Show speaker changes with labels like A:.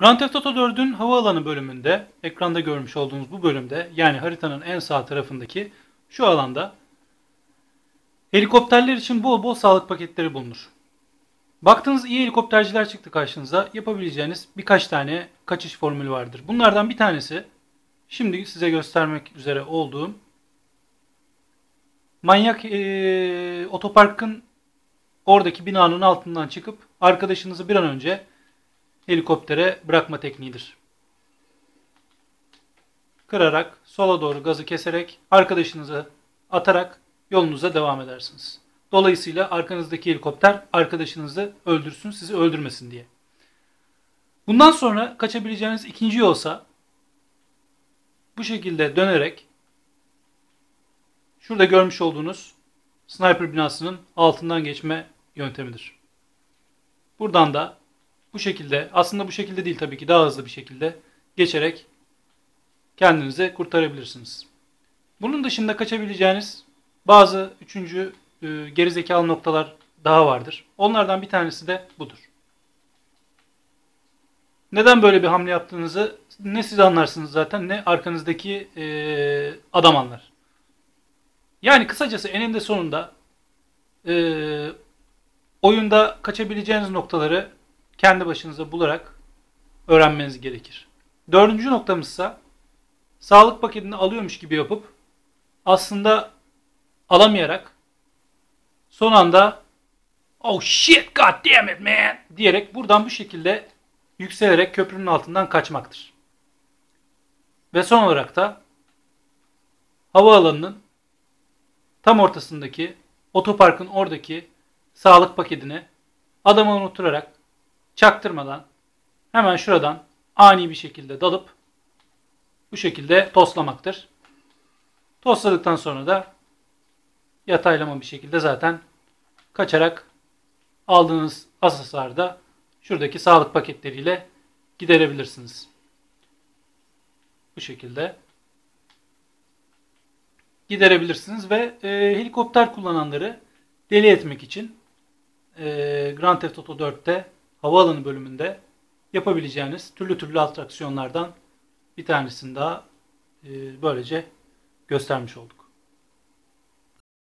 A: Grand Theft Auto 4'ün havaalanı bölümünde, ekranda görmüş olduğunuz bu bölümde, yani haritanın en sağ tarafındaki şu alanda helikopterler için bol bol sağlık paketleri bulunur. Baktığınız iyi helikopterciler çıktı karşınıza. Yapabileceğiniz birkaç tane kaçış formülü vardır. Bunlardan bir tanesi, şimdi size göstermek üzere olduğum manyak otoparkın oradaki binanın altından çıkıp arkadaşınızı bir an önce helikoptere bırakma tekniğidir. Kırarak, sola doğru gazı keserek, arkadaşınızı atarak yolunuza devam edersiniz. Dolayısıyla arkanızdaki helikopter arkadaşınızı öldürsün, sizi öldürmesin diye. Bundan sonra kaçabileceğiniz ikinci yolsa bu şekilde dönerek şurada görmüş olduğunuz sniper binasının altından geçme yöntemidir. Buradan da bu şekilde, aslında bu şekilde değil tabii ki, daha hızlı bir şekilde geçerek kendinizi kurtarabilirsiniz. Bunun dışında kaçabileceğiniz bazı üçüncü gerizekalı noktalar daha vardır. Onlardan bir tanesi de budur. Neden böyle bir hamle yaptığınızı ne siz anlarsınız zaten, ne arkanızdaki adam anlar. Yani kısacası eninde sonunda e, oyunda kaçabileceğiniz noktaları kendi başınıza bularak öğrenmeniz gerekir. Dördüncü noktamızsa sağlık paketini alıyormuş gibi yapıp aslında alamayarak son anda "Oh shit, god damn it man" diyerek buradan bu şekilde yükselerek köprünün altından kaçmaktır. Ve son olarak da havaalanının tam ortasındaki otoparkın oradaki sağlık paketini adamı unutturarak çaktırmadan hemen şuradan ani bir şekilde dalıp bu şekilde toslamaktır. Tosladıktan sonra da yataylama bir şekilde zaten kaçarak aldığınız az hasarda şuradaki sağlık paketleriyle giderebilirsiniz. Bu şekilde giderebilirsiniz ve helikopter kullananları deli etmek için Grand Theft Auto 4'te havaalanı bölümünde yapabileceğiniz türlü türlü atraksiyonlardan bir tanesini daha böylece göstermiş olduk.